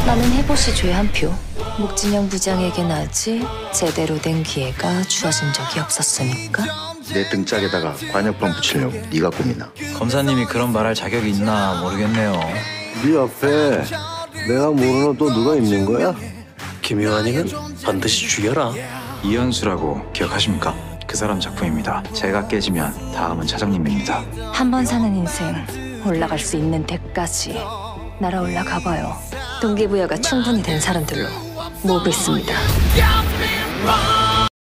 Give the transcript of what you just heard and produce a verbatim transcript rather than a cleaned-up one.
나는 해보시 죄 한 표. 목진영 부장에겐 아직 제대로 된 기회가 주어진 적이 없었으니까. 내 등짝에다가 관역판 붙이려고 네가 꾸미나. 검사님이 그런 말할 자격이 있나 모르겠네요. 네 옆에 내가 모르는 또 누가 있는 거야? 김요한이는 반드시 죽여라. 이현수라고 기억하십니까? 그 사람 작품입니다. 제가 깨지면 다음은 차장님입니다. 한 번 사는 인생 올라갈 수 있는 데까지 날아 올라가봐요. 동기부여가 충분히 된 사람들로 모으고 있습니다.